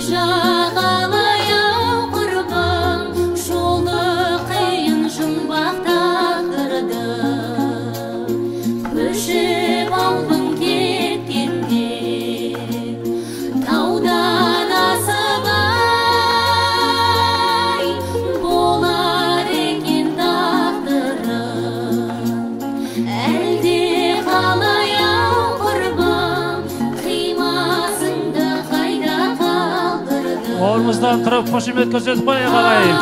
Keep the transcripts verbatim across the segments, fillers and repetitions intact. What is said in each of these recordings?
Орнымыздан тұрып қошемет көрсетіп қояйық ағайын.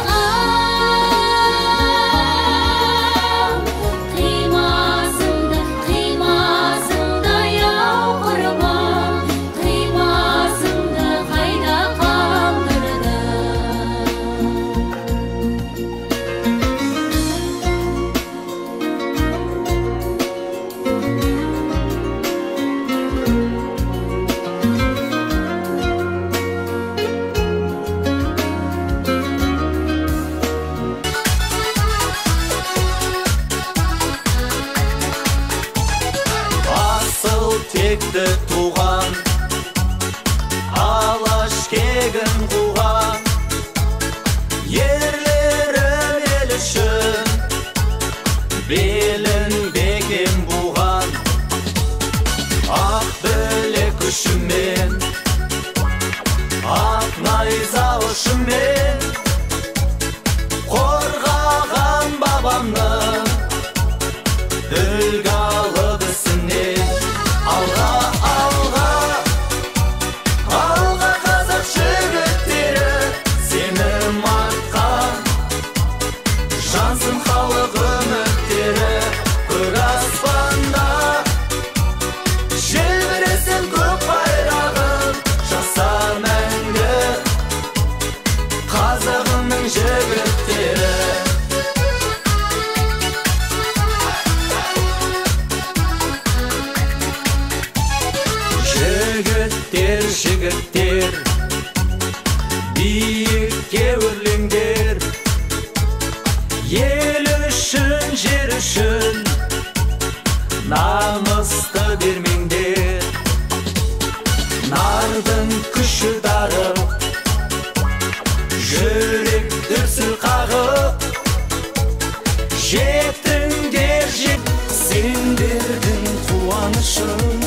Текті туған, алаш кегін қуған, ерлерім ел үшін белін бекем буған. Ақ білек күшімен, ақ найза ұшымен қорғаған бабамның үлгі алып ісінен. Алға, алға, алға қазақ жігіттері, сенім артқан жансың халық үміттері. Көк аспанда желбіресін көк байрағын, жаса мәңгі қазағымның жігіттері. Жігіттер, жігіттер, биікке өрлеңдер, ел үшін, жер үшін намысты бермеңдер. Нардың күші дарып, жүрек дүрсіл қағып, жеттіңдер, жет сендердің қуанышын.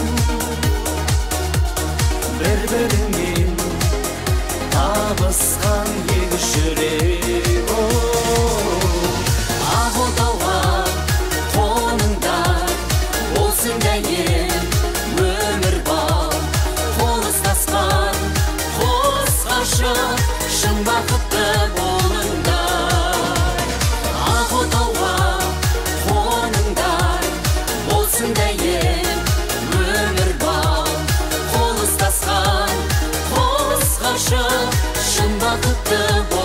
Бір-бірімен табысқан екі жүрек. Ақ отауға қоныңдар, болсын дәйім өмір бал. Қол ұстасқан қос ғашық, шын бақытты болыңдар. Ақ отауға қоныңдар, болсын дәйім өмір бал. Қол ұстасқан қос ғашық, шын бақытты болыңдар.